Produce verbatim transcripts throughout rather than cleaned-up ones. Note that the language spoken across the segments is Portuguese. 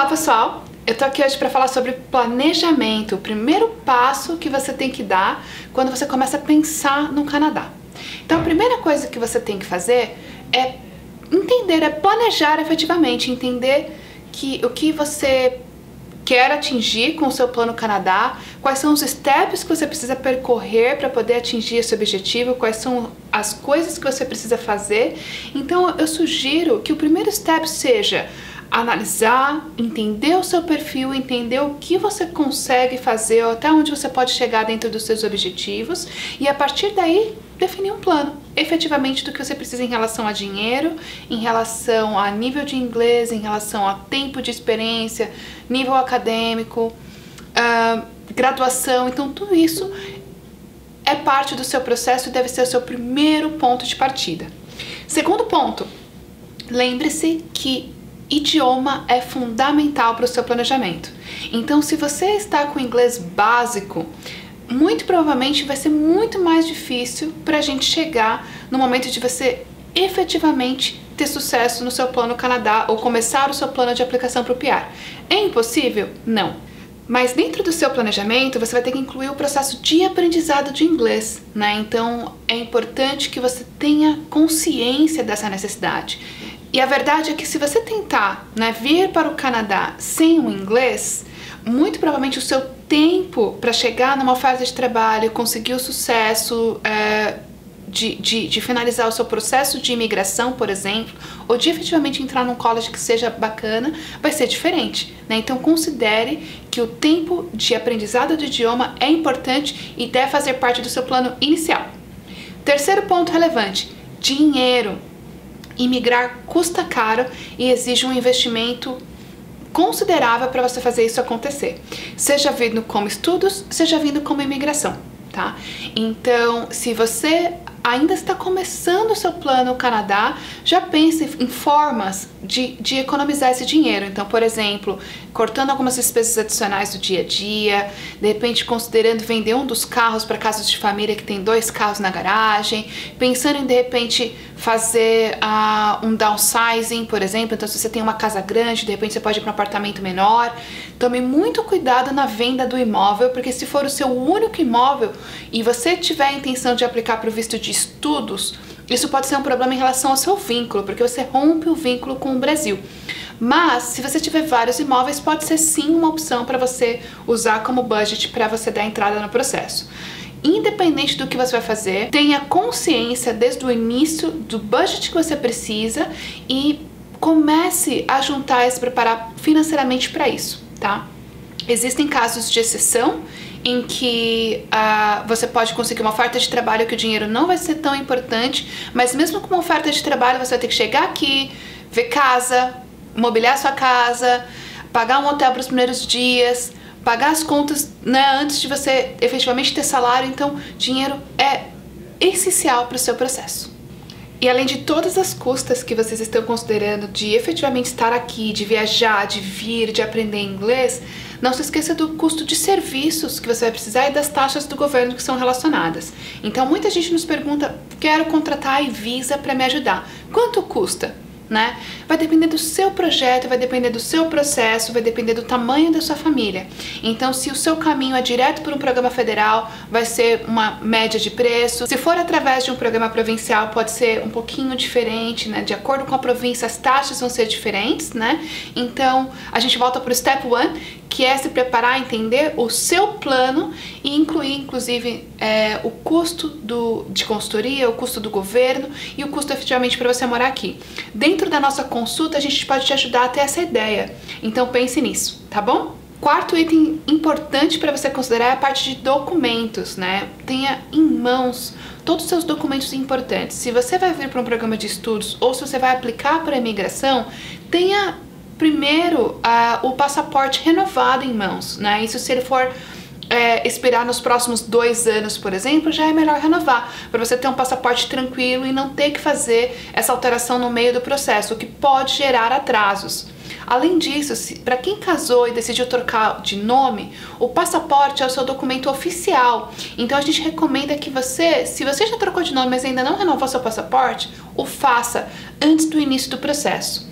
pessoal, eu tô aqui hoje para falar sobre planejamento, o primeiro passo que você tem que dar quando você começa a pensar no Canadá. Então a primeira coisa que você tem que fazer é entender, é planejar efetivamente, entender que o que você quer atingir com o seu plano Canadá, quais são os steps que você precisa percorrer para poder atingir esse objetivo, quais são as coisas que você precisa fazer. Então eu sugiro que o primeiro step seja analisar, entender o seu perfil, entender o que você consegue fazer, até onde você pode chegar dentro dos seus objetivos e a partir daí definir um plano efetivamente do que você precisa em relação a dinheiro, em relação a nível de inglês, em relação a tempo de experiência, nível acadêmico, uh, graduação. Então tudo isso é parte do seu processo e deve ser o seu primeiro ponto de partida. Segundo ponto, lembre-se que idioma é fundamental para o seu planejamento. Então, se você está com inglês básico, muito provavelmente vai ser muito mais difícil para a gente chegar no momento de você efetivamente ter sucesso no seu plano Canadá ou começar o seu plano de aplicação para o P R. É impossível? Não. Mas dentro do seu planejamento, você vai ter que incluir o processo de aprendizado de inglês, né? Então, é importante que você tenha consciência dessa necessidade. E a verdade é que se você tentar, né, vir para o Canadá sem o inglês, muito provavelmente o seu tempo para chegar numa oferta de trabalho, conseguir o sucesso é, de, de, de finalizar o seu processo de imigração, por exemplo, ou de efetivamente entrar num college que seja bacana, vai ser diferente, né? Então considere que o tempo de aprendizado do idioma é importante e deve fazer parte do seu plano inicial. Terceiro ponto relevante, dinheiro. Imigrar custa caro e exige um investimento considerável para você fazer isso acontecer. Seja vindo como estudos, seja vindo como imigração, tá? Então, se você ainda está começando o seu plano no Canadá, já pense em formas de, de economizar esse dinheiro. Então, por exemplo, cortando algumas despesas adicionais do dia a dia, de repente considerando vender um dos carros para casos de família que tem dois carros na garagem, pensando em de repente fazer uh, um downsizing, por exemplo. Então, se você tem uma casa grande, de repente você pode ir para um apartamento menor. Tome muito cuidado na venda do imóvel, porque se for o seu único imóvel e você tiver a intenção de aplicar para o visto de estudos, isso pode ser um problema em relação ao seu vínculo, porque você rompe o vínculo com o Brasil. Mas, se você tiver vários imóveis, pode ser sim uma opção para você usar como budget para você dar entrada no processo. Independente do que você vai fazer, tenha consciência desde o início do budget que você precisa e comece a juntar e se preparar financeiramente para isso, tá? Existem casos de exceção em que uh, você pode conseguir uma oferta de trabalho que o dinheiro não vai ser tão importante, mas mesmo com uma oferta de trabalho você vai ter que chegar aqui, ver casa, mobiliar sua casa, pagar um hotel para os primeiros dias, pagar as contas, né, antes de você efetivamente ter salário. Então dinheiro é essencial para o seu processo. E além de todas as custas que vocês estão considerando de efetivamente estar aqui, de viajar, de vir, de aprender inglês, não se esqueça do custo de serviços que você vai precisar e das taxas do governo que são relacionadas. Então muita gente nos pergunta, quero contratar a iVisa para me ajudar. Quanto custa? Né? Vai depender do seu projeto, vai depender do seu processo, vai depender do tamanho da sua família. Então, se o seu caminho é direto por um programa federal, vai ser uma média de preço. Se for através de um programa provincial, pode ser um pouquinho diferente, né? De acordo com a província, as taxas vão ser diferentes, né? Então, a gente volta para o step one, que é se preparar, entender o seu plano e incluir, inclusive, é, o custo do, de consultoria, o custo do governo e o custo efetivamente para você morar aqui. Dentro da nossa consulta, a gente pode te ajudar a ter essa ideia. Então pense nisso, tá bom? Quarto item importante para você considerar é a parte de documentos, né? Tenha em mãos todos os seus documentos importantes. Se você vai vir para um programa de estudos ou se você vai aplicar para a imigração, tenha primeiro uh, o passaporte renovado em mãos, né? Isso se ele for é, expirar nos próximos dois anos, por exemplo, já é melhor renovar, para você ter um passaporte tranquilo e não ter que fazer essa alteração no meio do processo, o que pode gerar atrasos. Além disso, para quem casou e decidiu trocar de nome, o passaporte é o seu documento oficial. Então a gente recomenda que você, se você já trocou de nome, mas ainda não renovou seu passaporte, o faça antes do início do processo.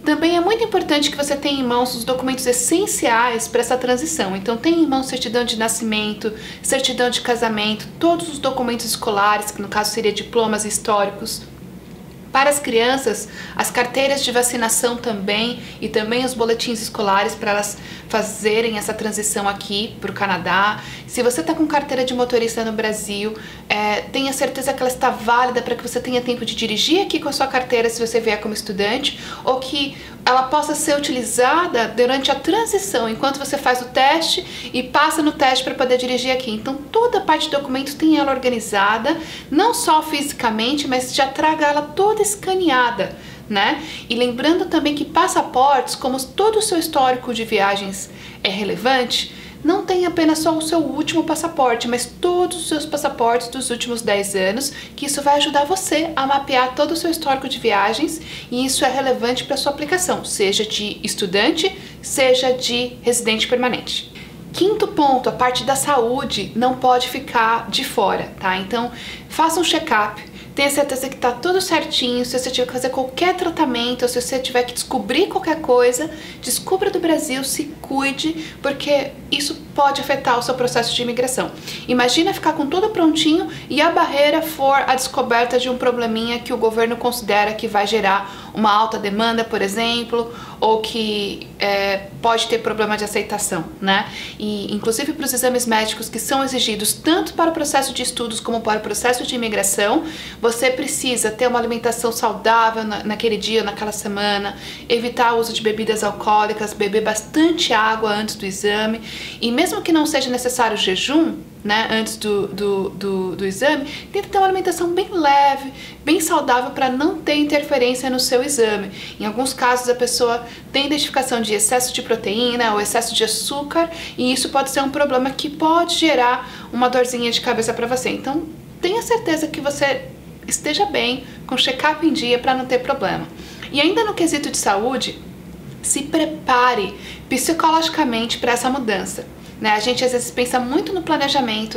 Também é muito importante que você tenha em mãos os documentos essenciais para essa transição. Então tenha em mãos certidão de nascimento, certidão de casamento, todos os documentos escolares, que no caso seria diplomas históricos. Para as crianças, as carteiras de vacinação também e também os boletins escolares para elas fazerem essa transição aqui para o Canadá. Se você está com carteira de motorista no Brasil, é, tenha certeza que ela está válida para que você tenha tempo de dirigir aqui com a sua carteira se você vier como estudante, ou que ela possa ser utilizada durante a transição, enquanto você faz o teste e passa no teste para poder dirigir aqui. Então toda a parte de documentos tem ela organizada, não só fisicamente, mas já traga ela toda escaneada, né? E lembrando também que passaportes, como todo o seu histórico de viagens é relevante, não tem apenas só o seu último passaporte, mas todos os seus passaportes dos últimos dez anos, que isso vai ajudar você a mapear todo o seu histórico de viagens, e isso é relevante para sua aplicação, seja de estudante, seja de residente permanente. Quinto ponto, a parte da saúde não pode ficar de fora, tá? Então, faça um check-up. Tenha certeza que tá tudo certinho. Se você tiver que fazer qualquer tratamento, ou se você tiver que descobrir qualquer coisa, descubra do Brasil, se cuide, porque isso pode afetar o seu processo de imigração. Imagina ficar com tudo prontinho e a barreira for a descoberta de um probleminha que o governo considera que vai gerar uma alta demanda, por exemplo, ou que é, pode ter problema de aceitação, né? E inclusive para os exames médicos que são exigidos tanto para o processo de estudos como para o processo de imigração, você precisa ter uma alimentação saudável na, naquele dia, naquela semana, evitar o uso de bebidas alcoólicas, beber bastante água antes do exame, e mesmo que não seja necessário jejum, né, antes do, do, do, do exame, tenta ter uma alimentação bem leve, bem saudável para não ter interferência no seu exame. Em alguns casos a pessoa tem identificação de excesso de proteína ou excesso de açúcar, e isso pode ser um problema que pode gerar uma dorzinha de cabeça para você. Então tenha certeza que você esteja bem, com check-up em dia para não ter problema. E ainda no quesito de saúde, se prepare psicologicamente para essa mudança. Né? A gente às vezes pensa muito no planejamento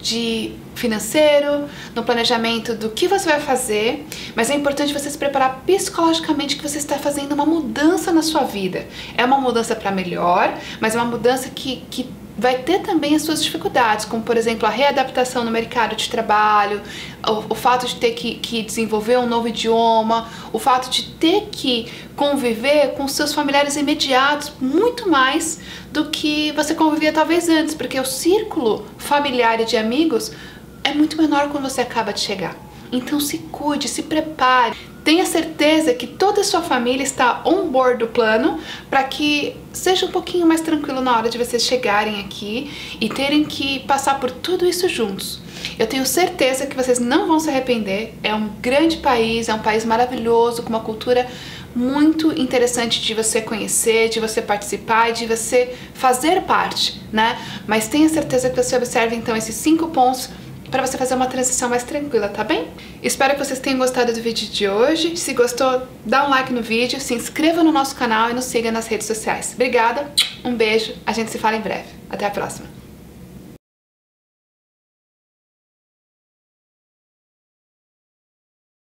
de financeiro, no planejamento do que você vai fazer, mas é importante você se preparar psicologicamente que você está fazendo uma mudança na sua vida. É uma mudança para melhor, mas é uma mudança que, que vai ter também as suas dificuldades, como por exemplo a readaptação no mercado de trabalho, o, o fato de ter que, que desenvolver um novo idioma, o fato de ter que conviver com seus familiares imediatos muito mais do que você convivia talvez antes, porque o círculo familiar e de amigos é muito menor quando você acaba de chegar. Então se cuide, se prepare, tenha certeza que toda a sua família está on board do plano para que seja um pouquinho mais tranquilo na hora de vocês chegarem aqui e terem que passar por tudo isso juntos. Eu tenho certeza que vocês não vão se arrepender. É um grande país, é um país maravilhoso, com uma cultura muito interessante de você conhecer, de você participar e de você fazer parte, né? Mas tenha certeza que você observe então esses cinco pontos para você fazer uma transição mais tranquila, tá bem? Espero que vocês tenham gostado do vídeo de hoje. Se gostou, dá um like no vídeo, se inscreva no nosso canal e nos siga nas redes sociais. Obrigada, um beijo, a gente se fala em breve. Até a próxima!